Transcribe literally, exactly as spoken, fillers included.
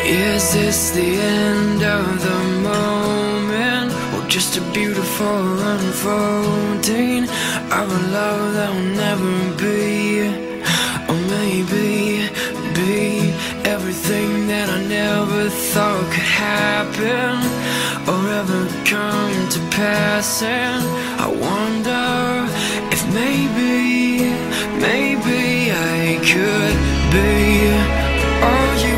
Is this the end of the moment, or just a beautiful unfolding of a love that will never be? Or maybe be everything that I never thought could happen or ever come to pass. And I wonder if maybe, maybe I could be all you